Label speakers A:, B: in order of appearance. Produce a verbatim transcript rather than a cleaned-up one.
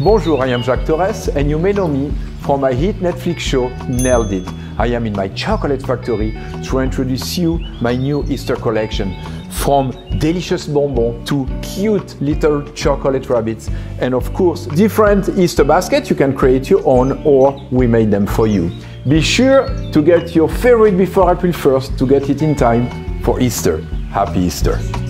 A: Bonjour, I am Jacques Torres, and you may know me from my hit Netflix show, Nailed It. I am in my chocolate factory to introduce you my new Easter collection. From delicious bonbons to cute little chocolate rabbits, and of course, different Easter baskets you can create your own, or we made them for you. Be sure to get your favorite before April first to get it in time for Easter. Happy Easter!